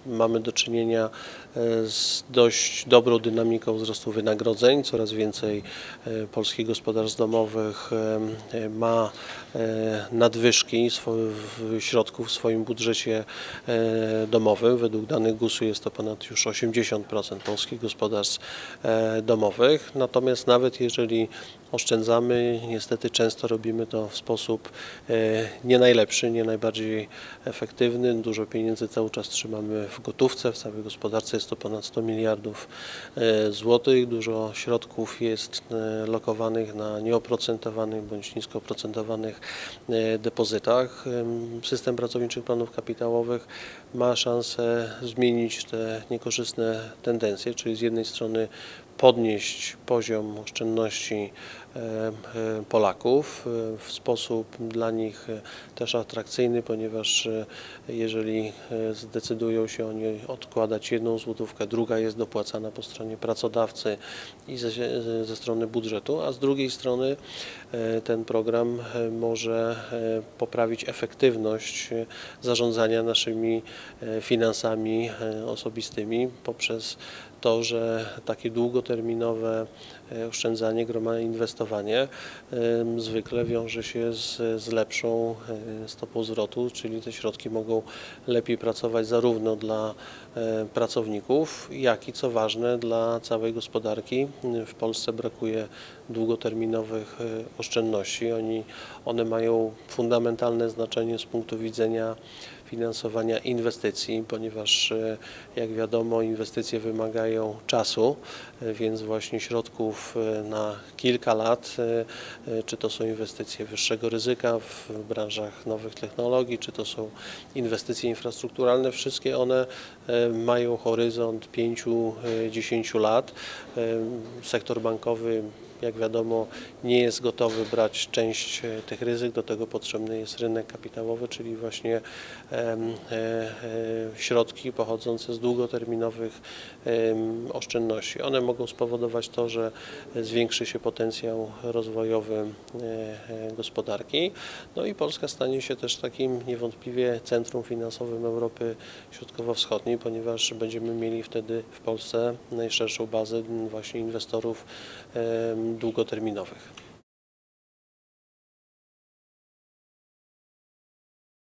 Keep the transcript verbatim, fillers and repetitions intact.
mamy do czynienia z dość dobrą dynamiką wzrostu wynagrodzeń. Coraz więcej polskich gospodarstw domowych ma nadwyżki środków w swoim budżecie domowym. Według danych gusu jest to ponad już osiemdziesiąt procent polskich gospodarstw domowych. Natomiast nawet jeżeli oszczędzamy, niestety często robimy to w sposób nie najlepszy, nie najbardziej efektywny. Dużo pieniędzy cały czas trzymamy w gotówce. W całej gospodarce jest to ponad sto miliardów złotych. Dużo środków jest lokowanych na nieoprocentowanych bądź nisko oprocentowanych depozytach. System pracowniczych planów kapitałowych ma szansę zmienić te niekorzystne tendencje, czyli z jednej strony podnieść poziom oszczędności Polaków w sposób dla nich też atrakcyjny, ponieważ jeżeli zdecydują się oni odkładać jedną złotówkę, druga jest dopłacana po stronie pracodawcy i ze, ze strony budżetu, a z drugiej strony ten program może poprawić efektywność zarządzania naszymi finansami osobistymi poprzez to, że takie długoterminowe oszczędzanie, inwestowanie zwykle wiąże się z, z lepszą stopą zwrotu, czyli te środki mogą lepiej pracować zarówno dla pracowników, jak i co ważne dla całej gospodarki. W Polsce brakuje długoterminowych oszczędności. Oni, one mają fundamentalne znaczenie z punktu widzenia finansowania inwestycji, ponieważ jak wiadomo inwestycje wymagają czasu, więc właśnie środków na kilka lat, czy to są inwestycje wyższego ryzyka w branżach nowych technologii, czy to są inwestycje infrastrukturalne, wszystkie one mają horyzont pięciu do dziesięciu lat. Sektor bankowy, jak wiadomo, nie jest gotowy brać część tych ryzyk, do tego potrzebny jest rynek kapitałowy, czyli właśnie e, e, środki pochodzące z długoterminowych e, oszczędności. One mogą spowodować to, że zwiększy się potencjał rozwojowy e, e, gospodarki. No i Polska stanie się też takim niewątpliwie centrum finansowym Europy Środkowo-Wschodniej, ponieważ będziemy mieli wtedy w Polsce najszerszą bazę właśnie inwestorów e, długoterminowych.